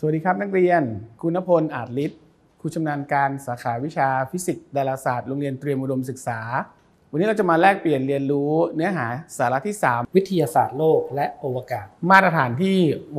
สวัสดีครับนักเรียนคุณณพล อาจฤทธิ์ครูชำนาญการสาขาวิชาฟิสิกส์ดาราศาสตร์โรงเรียนเตรียมอุดมศึกษาวันนี้เราจะมาแลกเปลี่ยนเรียนรู้เนื้อหาสาระที่3 วิทยาศาสตร์โลกและอวกาศมาตรฐานที่ว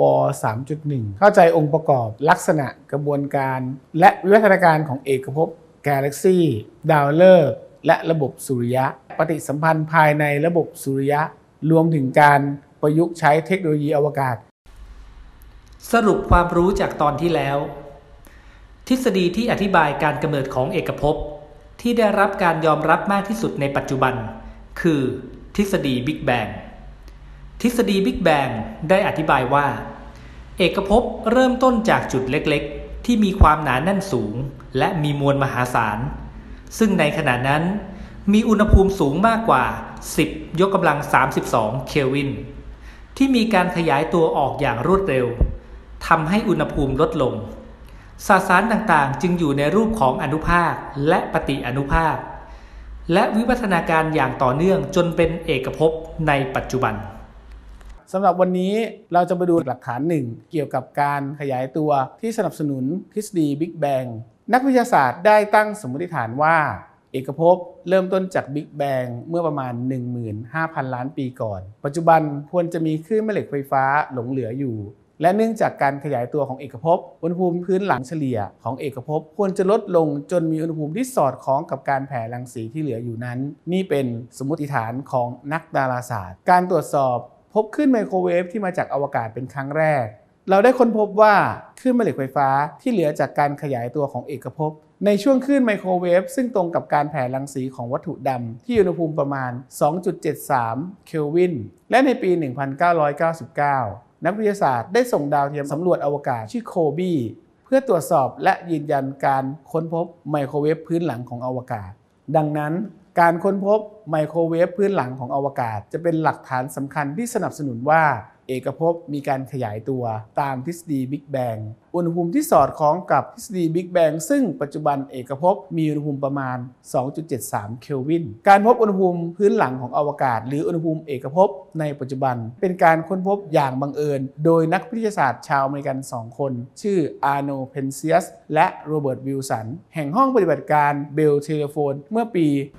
3.1 เข้าใจองค์ประกอบลักษณะกระบวนการและวิวัฒนาการของเอกภพกาแล็กซีดาวฤกษ์และระบบสุริยะปฏิสัมพันธ์ภายในระบบสุริยะรวมถึงการประยุกต์ใช้เทคโนโลยีอวกาศสรุปความรู้จากตอนที่แล้วทฤษฎีที่อธิบายการกำเนิดของเอกภพที่ได้รับการยอมรับมากที่สุดในปัจจุบันคือทฤษฎีบิ๊กแบงทฤษฎีบิ๊กแบงได้อธิบายว่าเอกภพเริ่มต้นจากจุดเล็กๆที่มีความหนาแน่นสูงและมีมวลมหาศาลซึ่งในขณะนั้นมีอุณหภูมิสูงมากกว่า10 ยกกำลัง 32 เคลวินที่มีการขยายตัวออกอย่างรวดเร็วทำให้อุณหภูมิลดลงสสารต่างๆจึงอยู่ในรูปของอนุภาคและปฏิอนุภาคและวิวัฒนาการอย่างต่อเนื่องจนเป็นเอกภพในปัจจุบันสำหรับวันนี้เราจะมาดูหลักฐานหนึ่งเกี่ยวกับการขยายตัวที่สนับสนุนทฤษฎีบิ๊กแบงนักวิทยาศาสตร์ได้ตั้งสมมติฐานว่าเอกภพเริ่มต้นจากบิ๊กแบงเมื่อประมาณ 15,000 ล้านปีก่อนปัจจุบันควรจะมีคลื่นแม่เหล็กไฟฟ้าหลงเหลืออยู่และเนื่องจากการขยายตัวของเอกภพอุณหภูมิพื้นหลังเฉลี่ยของเอกภพควรจะลดลงจนมีอุณหภูมิที่สอดคล้องกับการแผ่รังสีที่เหลืออยู่นั้นนี่เป็นสมมติฐานของนักดาราศาสตร์การตรวจสอบพบคลื่นไมโครเวฟที่มาจากอวกาศเป็นครั้งแรกเราได้ค้นพบว่าคลื่นแม่เหล็กไฟฟ้าที่เหลือจากการขยายตัวของเอกภพในช่วงคลื่นไมโครเวฟซึ่งตรงกับการแผ่รังสีของวัตถุดำที่อุณหภูมิประมาณ 2.73 เคลวินและในปี 1999 นักวิทยาศาสตร์ได้ส่งดาวเทียมสำรวจอวกาศชื่อโคบีเพื่อตรวจสอบและยืนยันการค้นพบไมโครเวฟพื้นหลังของอวกาศดังนั้นการค้นพบไมโครเวฟพื้นหลังของอวกาศจะเป็นหลักฐานสำคัญที่สนับสนุนว่าเอกภพมีการขยายตัวตามทฤษฎีบิ๊กแบงอุณหภูมิที่สอดคล้องกับทฤษฎีบิ๊กแบงซึ่งปัจจุบันเอกภพมีอุณหภูมิประมาณ 2.73 เคลวินการพบอุณหภูมิพื้นหลังของอวกาศหรืออุณหภูมิเอกภพในปัจจุบันเป็นการค้นพบอย่างบังเอิญโดยนักวิทยาศาสตร์ชาวอเมริกัน2คนชื่ออาร์โน เพนเซียสและโรเบิร์ต วิลสันแห่งห้องปฏิบัติการเบลเทเลโฟนเมื่อปี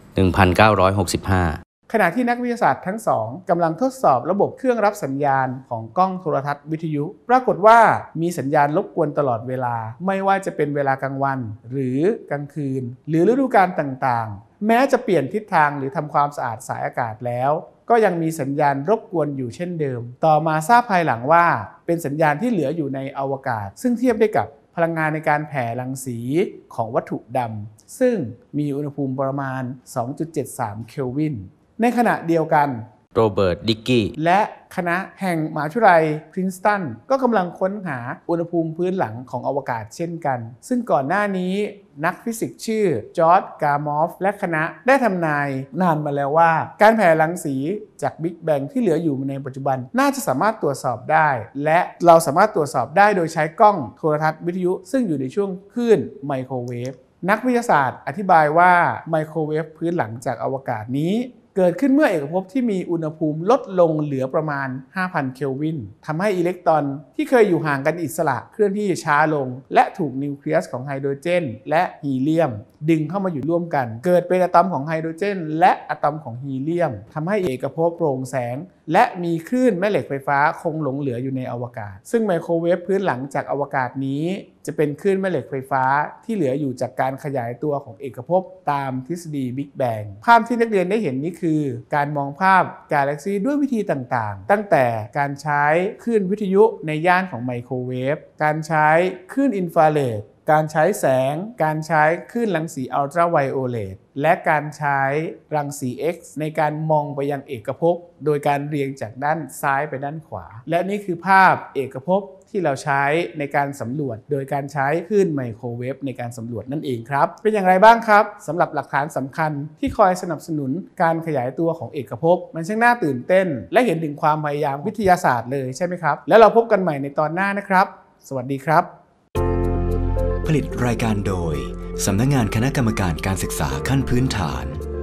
1965 ขณะที่นักวิทยาศาสตร์ทั้งสองกำลังทดสอบระบบเครื่องรับสัญญาณของกล้องโทรทัศน์วิทยุปรากฏว่ามีสัญญาณรบกวนตลอดเวลาไม่ว่าจะเป็นเวลากลางวันหรือกลางคืนหรือฤดูกาลต่างๆแม้จะเปลี่ยนทิศทางหรือทำความสะอาดสายอากาศแล้วก็ยังมีสัญญาณรบกวนอยู่เช่นเดิมต่อมาทราบภายหลังว่าเป็นสัญญาณที่เหลืออยู่ในอวกาศซึ่งเทียบได้กับพลังงานในการแผ่รังสีของวัตถุดำซึ่งมีอุณหภูมิประมาณ 2.73 เคลวินในขณะเดียวกันโรเบิร์ต ดิกกี้และคณะแห่งมหาวิทยาลัยพรินสตันก็กำลังค้นหาอุณหภูมิพื้นหลังของอวกาศเช่นกันซึ่งก่อนหน้านี้นักฟิสิกส์ชื่อจอร์จ กามอฟและคณะได้ทำนายนานมาแล้วว่าการแผ่รังสีจากบิ๊กแบงที่เหลืออยู่ในปัจจุบันน่าจะสามารถตรวจสอบได้และเราสามารถตรวจสอบได้โดยใช้กล้องโทรทัศน์วิทยุซึ่งอยู่ในช่วงคลื่นไมโครเวฟนักวิทยาศาสตร์อธิบายว่าไมโครเวฟพื้นหลังจากอวกาศนี้เกิดขึ้นเมื่อเอกภพที่มีอุณหภูมิลดลงเหลือประมาณ 5,000 เคลวินทำให้อิเล็กตรอนที่เคยอยู่ห่างกันอิสระเคลื่อนที่ช้าลงและถูกนิวเคลียสของไฮโดรเจนและฮีเลียมดึงเข้ามาอยู่ร่วมกันเกิดเป็นอะตอมของไฮโดรเจนและอะตอมของฮีเลียมทำให้เอกภพโปร่งแสงและมีคลื่นแม่เหล็กไฟฟ้าคงหลงเหลืออยู่ในอวกาศซึ่งไมโครเวฟพื้นหลังจากอวกาศนี้จะเป็นคลื่นแม่เหล็กไฟฟ้าที่เหลืออยู่จากการขยายตัวของเอกภพตามทฤษฎีบิ๊กแบงภาพที่นักเรียนได้เห็นนี้คือการมองภาพกาแล็กซีด้วยวิธีต่างๆตั้งแต่การใช้คลื่นวิทยุในย่านของไมโครเวฟการใช้คลื่นอินฟราเรดการใช้แสงการใช้คลื่นรังสีอัลตราไวโอเลตและการใช้รังสี X ในการมองไปยังเอกภพโดยการเรียงจากด้านซ้ายไปด้านขวาและนี่คือภาพเอกภพที่เราใช้ในการสำรวจโดยการใช้คลื่นไมโครเวฟในการสำรวจนั่นเองครับเป็นอย่างไรบ้างครับสำหรับหลักฐานสำคัญที่คอยสนับสนุนการขยายตัวของเอกภพมันช่างน่าตื่นเต้นและเห็นถึงความพยายามวิทยาศาสตร์เลยใช่ไหมครับแล้วเราพบกันใหม่ในตอนหน้านะครับสวัสดีครับผลิตรายการโดยสำนักงานคณะกรรมการการศึกษาขั้นพื้นฐาน